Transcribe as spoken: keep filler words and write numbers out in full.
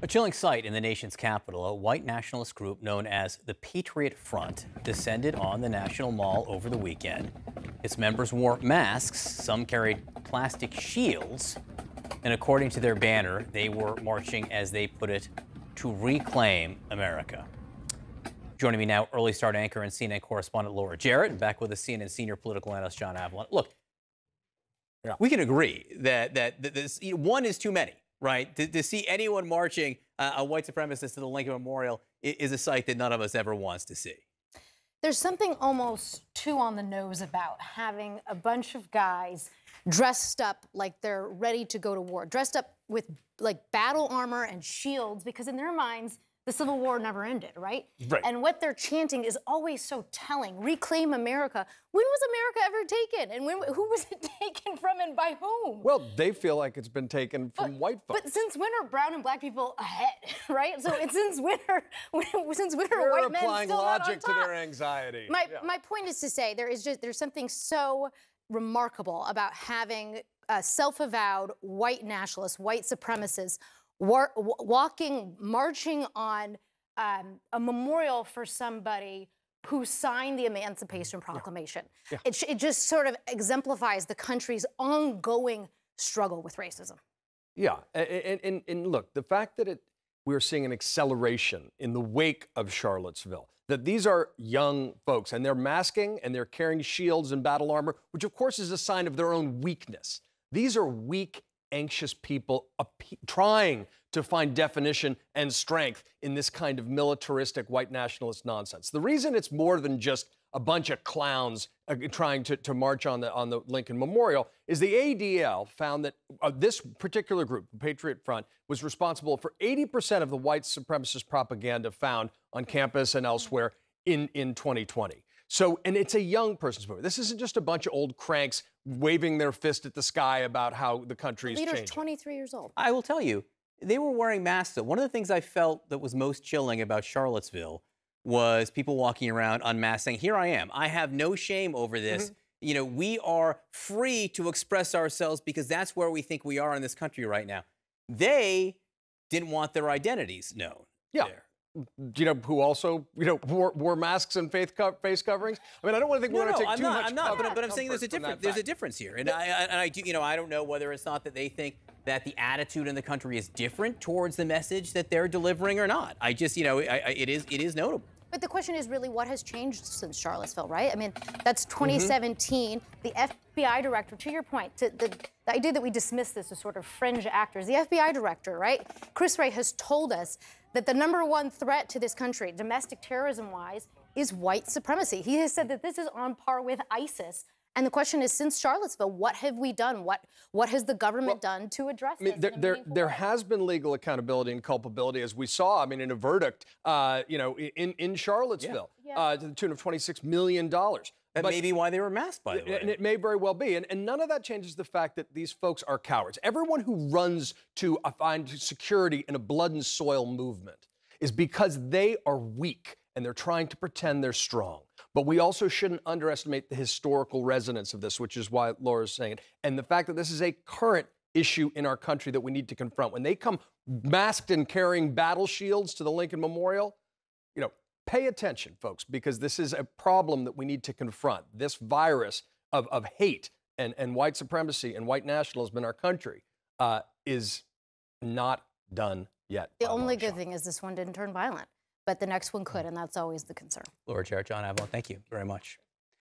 A chilling sight in the nation's capital. A white nationalist group known as the Patriot Front descended on the National Mall over the weekend. Its members wore masks, some carried plastic shields, and according to their banner, they were marching, as they put it, to reclaim America. Joining me now, early start anchor and C N N correspondent Laura Jarrett, and back with the C N N senior political analyst John Avlon. Look, yeah. we can agree that, that, that this, one is too many. Right, to, to see anyone marching uh, a white supremacist to the Lincoln Memorial is, is a sight that none of us ever wants to see. There's something almost too on the nose about having a bunch of guys dressed up like they're ready to go to war, dressed up with like battle armor and shields, because in their minds, the Civil War never ended, right? Right. And what they're chanting is always so telling. Reclaim America. When was America ever taken? And when, who was it taken from and by whom? Well, they feel like it's been taken from but, white folks. But since when are brown and black people ahead, right? So it's since when are, since when are You're white men applying still not logic on top? to their anxiety. My, yeah. my point is to say there is just, there's something so remarkable about having uh, self-avowed white nationalists, white supremacists, War, walking, marching on um, a memorial for somebody who signed the Emancipation Proclamation. Yeah. Yeah. It, it just sort of exemplifies the country's ongoing struggle with racism. Yeah, and, and, and look, the fact that it, we're seeing an acceleration in the wake of Charlottesville, that these are young folks, and they're masking, and they're carrying shields and battle armor, which of course is a sign of their own weakness. These are weak, anxious people trying to find definition and strength in this kind of militaristic white nationalist nonsense. The reason it's more than just a bunch of clowns uh, trying to, to march on the, on the Lincoln Memorial is the A D L found that uh, this particular group, the Patriot Front, was responsible for eighty percent of the white supremacist propaganda found on campus and elsewhere in, in twenty twenty. So, and it's a young person's movement. This isn't just a bunch of old cranks waving their fist at the sky about how the country is changing. The leader's twenty-three years old. I will tell you, they were wearing masks. One of the things I felt that was most chilling about Charlottesville was people walking around unmasked saying, here I am. I have no shame over this. Mm-hmm. You know, we are free to express ourselves because that's where we think we are in this country right now. They didn't want their identities known. Yeah. There. Do you know who also, you know, wore, wore masks and face, co face coverings? I mean, I don't want to think no, we're going to no, take I'm too not, much I'm not, but, but I'm saying there's a difference. There's fact. a difference here, and I, and I do, you know, I don't know whether it's not that they think that the attitude in the country is different towards the message that they're delivering or not. I just, you know, I, I, it is, it is notable. But the question is really what has changed since Charlottesville, right? I mean, that's twenty seventeen. Mm-hmm. The F B I director, to your point, to the, the idea that we dismiss this as sort of fringe actors, the F B I director, right, Chris Wray, has told us that the number one threat to this country, domestic terrorism-wise, is white supremacy. He has said that this is on par with ISIS. And the question is, since Charlottesville, what have we done? What what has the government well, done to address I mean, this? There, there, there has been legal accountability and culpability, as we saw. I mean, in a verdict, uh, you know, in in Charlottesville, yeah. Yeah. Uh, to the tune of twenty-six million dollars. That but, may be why they were masked, by the way. And it may very well be. And, and none of that changes the fact that these folks are cowards. Everyone who runs to uh, find security in a blood and soil movement is because they are weak and they're trying to pretend they're strong. But we also shouldn't underestimate the historical resonance of this, which is why Laura's saying it, and the fact that this is a current issue in our country that we need to confront. When they come masked and carrying battle shields to the Lincoln Memorial, you know, pay attention, folks, because this is a problem that we need to confront. This virus of, of hate and, and white supremacy and white nationalism in our country uh, is not done yet. The only good thing is this one didn't turn violent, but the next one could, and that's always the concern. Laura Jarrett, John Avlon, thank you very much.